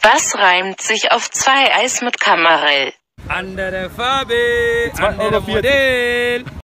Was reimt sich auf 2 Eis mit Kamarell? Andere Farbe, 2,40 andere Euro. Modell.